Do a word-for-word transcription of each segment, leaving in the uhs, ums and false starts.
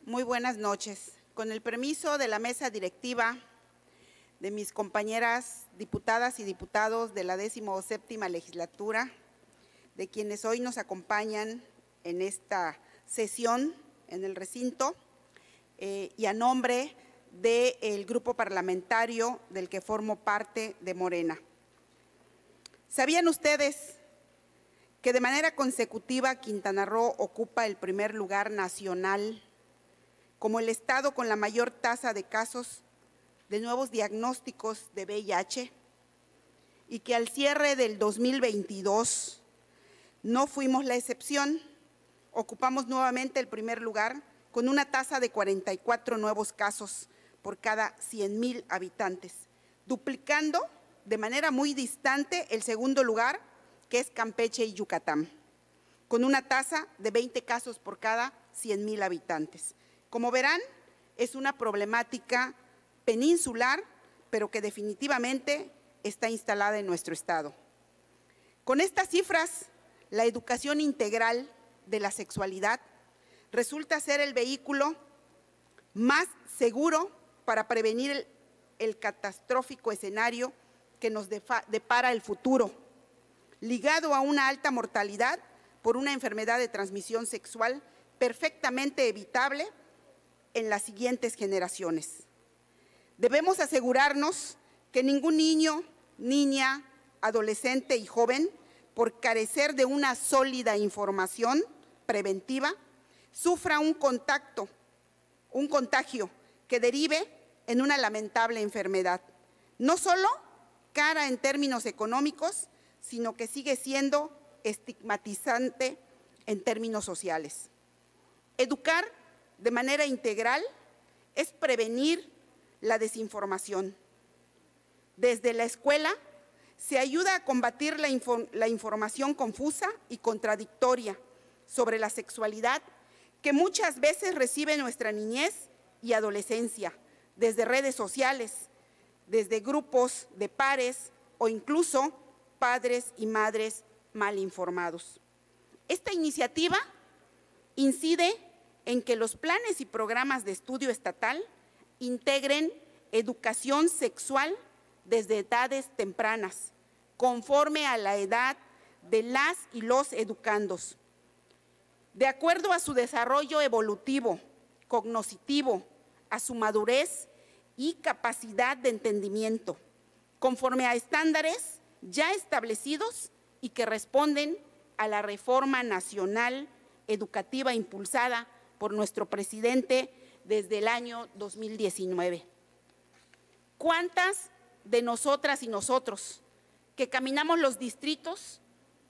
Muy buenas noches. Con el permiso de la mesa directiva, de mis compañeras diputadas y diputados de la decimoséptima legislatura, de quienes hoy nos acompañan en esta sesión en el recinto, eh, y a nombre del grupo parlamentario del que formo parte de Morena. ¿Sabían ustedes que de manera consecutiva Quintana Roo ocupa el primer lugar nacional como el estado con la mayor tasa de casos de nuevos diagnósticos de V I H y que al cierre del dos mil veintidós no fuimos la excepción? Ocupamos nuevamente el primer lugar con una tasa de cuarenta y cuatro nuevos casos por cada cien mil habitantes, duplicando de manera muy distante el segundo lugar, que es Campeche y Yucatán, con una tasa de veinte casos por cada cien mil habitantes. Como verán, es una problemática peninsular, pero que definitivamente está instalada en nuestro estado. Con estas cifras, la educación integral de la sexualidad resulta ser el vehículo más seguro para prevenir el, el catastrófico escenario que nos depara el futuro, ligado a una alta mortalidad por una enfermedad de transmisión sexual perfectamente evitable en las siguientes generaciones. Debemos asegurarnos que ningún niño, niña, adolescente y joven, por carecer de una sólida información preventiva, sufra un contacto, un contagio que derive en una lamentable enfermedad, no solo cara en términos económicos, sino que sigue siendo estigmatizante en términos sociales. Educar de manera integral es prevenir la desinformación. Desde la escuela se ayuda a combatir la, la información confusa y contradictoria sobre la sexualidad que muchas veces recibe nuestra niñez y adolescencia, desde redes sociales, desde grupos de pares o incluso padres y madres mal informados. Esta iniciativa incide en que los planes y programas de estudio estatal integren educación sexual desde edades tempranas, conforme a la edad de las y los educandos, de acuerdo a su desarrollo evolutivo, cognoscitivo, a su madurez y capacidad de entendimiento, conforme a estándares ya establecidos y que responden a la reforma nacional educativa impulsada por nuestro presidente desde el año dos mil diecinueve. ¿Cuántas de nosotras y nosotros que caminamos los distritos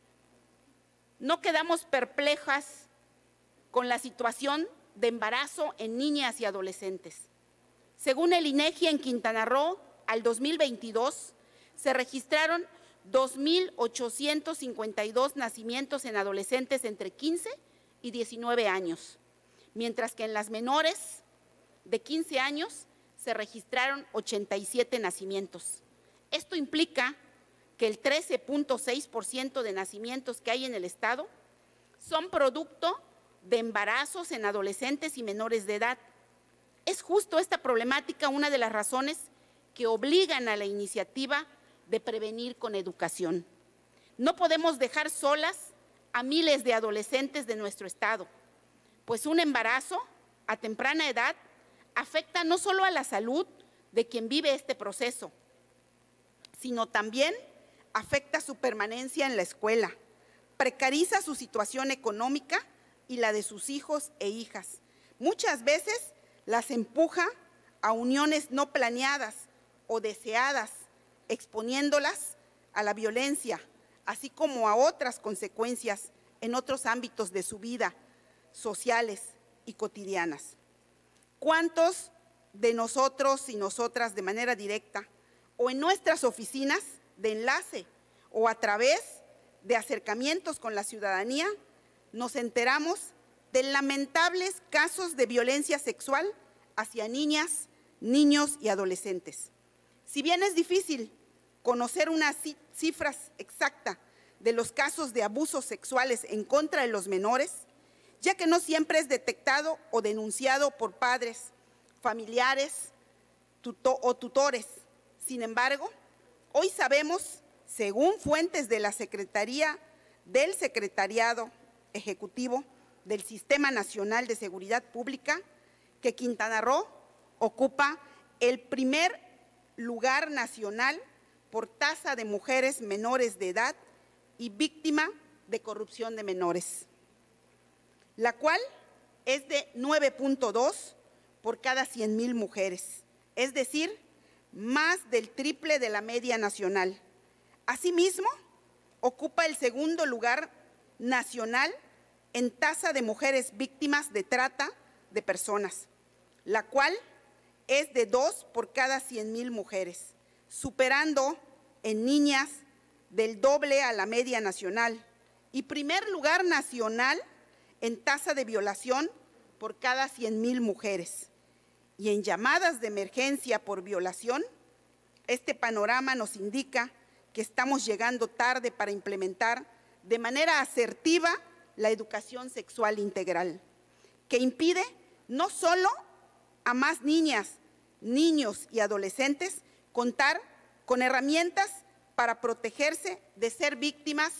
no quedamos perplejas con la situación de embarazo en niñas y adolescentes? Según el INEGI, en Quintana Roo, al dos mil veintidós se registraron dos mil ochocientos cincuenta y dos nacimientos en adolescentes entre quince y diecinueve años, mientras que en las menores de quince años se registraron ochenta y siete nacimientos. Esto implica que el trece punto seis por ciento de nacimientos que hay en el estado son producto de embarazos en adolescentes y menores de edad. Es justo esta problemática una de las razones que obligan a la iniciativa de prevenir con educación. No podemos dejar solas a miles de adolescentes de nuestro estado, pues un embarazo a temprana edad afecta no solo a la salud de quien vive este proceso, sino también afecta su permanencia en la escuela, precariza su situación económica y la de sus hijos e hijas. Muchas veces las empuja a uniones no planeadas o deseadas, exponiéndolas a la violencia, así como a otras consecuencias en otros ámbitos de su vida, sociales y cotidianas. ¿Cuántos de nosotros y nosotras de manera directa o en nuestras oficinas de enlace o a través de acercamientos con la ciudadanía nos enteramos de lamentables casos de violencia sexual hacia niñas, niños y adolescentes? Si bien es difícil conocer una cifra exacta de los casos de abusos sexuales en contra de los menores, ya que no siempre es detectado o denunciado por padres, familiares tuto- o tutores. Sin embargo, hoy sabemos, según fuentes de la Secretaría del Secretariado Ejecutivo del Sistema Nacional de Seguridad Pública, que Quintana Roo ocupa el primer lugar nacional por tasa de mujeres menores de edad y víctima de corrupción de menores, la cual es de nueve punto dos por cada cien mil mujeres, es decir, más del triple de la media nacional. Asimismo, ocupa el segundo lugar nacional en tasa de mujeres víctimas de trata de personas, la cual es de dos por cada cien mil mujeres, superando en niñas del doble a la media nacional y primer lugar nacional en tasa de violación por cada cien mil mujeres. Y en llamadas de emergencia por violación, este panorama nos indica que estamos llegando tarde para implementar de manera asertiva la educación sexual integral, que impide no solo a más niñas, niños y adolescentes contar con herramientas para protegerse de ser víctimas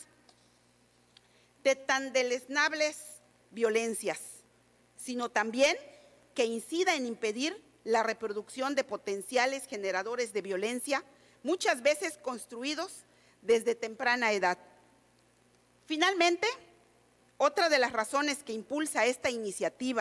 de tan deleznables violencias, sino también que incida en impedir la reproducción de potenciales generadores de violencia, muchas veces construidos desde temprana edad. Finalmente, otra de las razones que impulsa esta iniciativa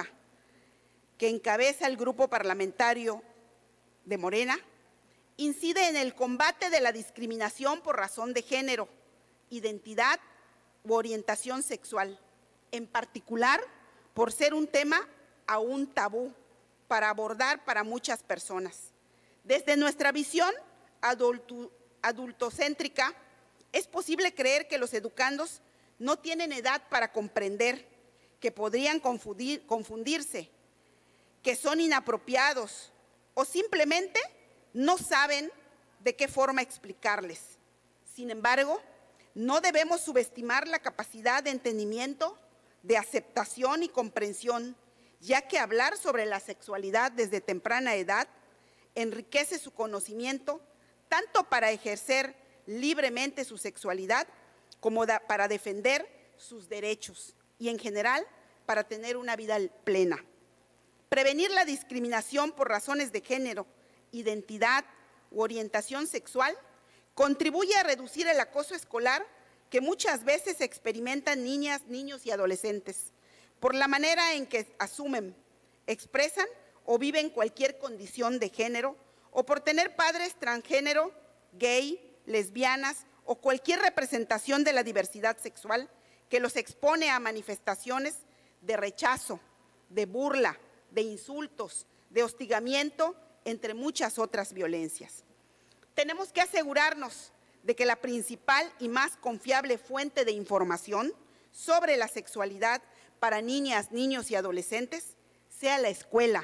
que encabeza el grupo parlamentario de Morena, incide en el combate de la discriminación por razón de género, identidad u orientación sexual, en particular por ser un tema aún tabú para abordar para muchas personas. Desde nuestra visión adulto, adultocéntrica, es posible creer que los educandos no tienen edad para comprender, que podrían confundir, confundirse, que son inapropiados o simplemente no saben de qué forma explicarles. Sin embargo, no debemos subestimar la capacidad de entendimiento, de aceptación y comprensión, ya que hablar sobre la sexualidad desde temprana edad enriquece su conocimiento tanto para ejercer libremente su sexualidad como para defender sus derechos y en general para tener una vida plena. Prevenir la discriminación por razones de género, identidad u orientación sexual contribuye a reducir el acoso escolar que muchas veces experimentan niñas, niños y adolescentes por la manera en que asumen, expresan o viven cualquier condición de género o por tener padres transgénero, gay, lesbianas o cualquier representación de la diversidad sexual que los expone a manifestaciones de rechazo, de burla, de insultos, de hostigamiento, entre muchas otras violencias. Tenemos que asegurarnos de que la principal y más confiable fuente de información sobre la sexualidad para niñas, niños y adolescentes sea la escuela,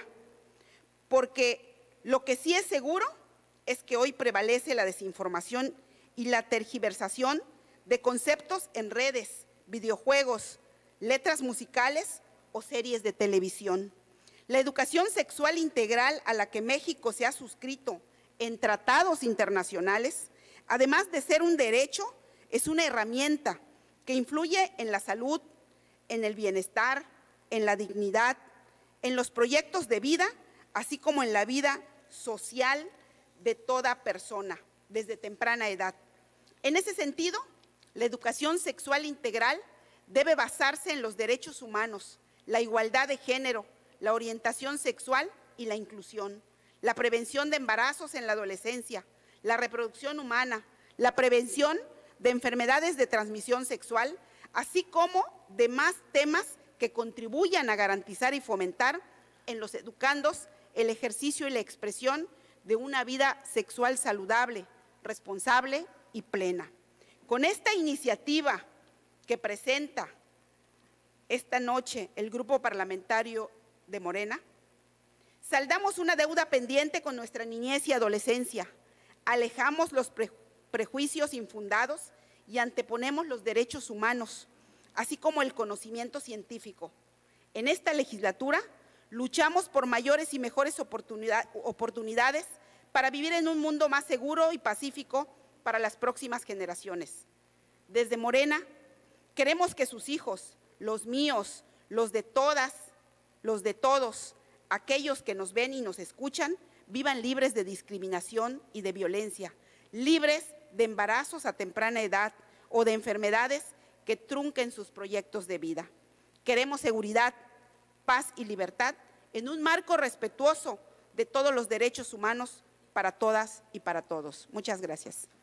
porque lo que sí es seguro es que hoy prevalece la desinformación y la tergiversación de conceptos en redes, videojuegos, letras musicales o series de televisión. La educación sexual integral a la que México se ha suscrito en tratados internacionales, además de ser un derecho, es una herramienta que influye en la salud, en el bienestar, en la dignidad, en los proyectos de vida, así como en la vida social de toda persona, desde temprana edad. En ese sentido, la educación sexual integral debe basarse en los derechos humanos, la igualdad de género, la orientación sexual y la inclusión, la prevención de embarazos en la adolescencia, la reproducción humana, la prevención de enfermedades de transmisión sexual, así como demás temas que contribuyan a garantizar y fomentar en los educandos el ejercicio y la expresión de una vida sexual saludable, responsable y plena. Con esta iniciativa que presenta esta noche el Grupo Parlamentario de Morena, saldamos una deuda pendiente con nuestra niñez y adolescencia, alejamos los pre prejuicios infundados y anteponemos los derechos humanos, así como el conocimiento científico. En esta legislatura luchamos por mayores y mejores oportunidad, oportunidades para vivir en un mundo más seguro y pacífico para las próximas generaciones. Desde Morena, queremos que sus hijos, los míos, los de todas, los de todos, aquellos que nos ven y nos escuchan, vivan libres de discriminación y de violencia, libres de embarazos a temprana edad o de enfermedades que trunquen sus proyectos de vida. Queremos seguridad, paz y libertad en un marco respetuoso de todos los derechos humanos para todas y para todos. Muchas gracias.